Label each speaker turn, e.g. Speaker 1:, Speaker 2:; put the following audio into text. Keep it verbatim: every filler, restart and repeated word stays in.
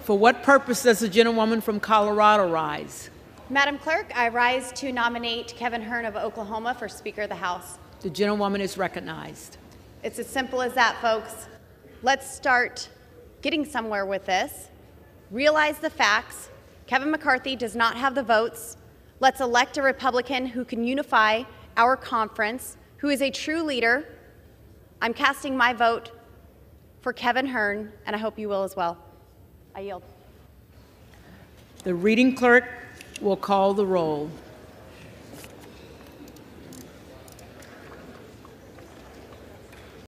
Speaker 1: For what purpose does the gentlewoman from Colorado rise?
Speaker 2: Madam Clerk, I rise to nominate Kevin Hern of Oklahoma for Speaker of the House.
Speaker 1: The gentlewoman is recognized.
Speaker 2: It's as simple as that, folks. Let's start getting somewhere with this. Realize the facts. Kevin McCarthy does not have the votes. Let's elect a Republican who can unify our conference, who is a true leader. I'm casting my vote for Kevin Hern, and I hope you will as well. I yield.
Speaker 1: The reading clerk will call the roll.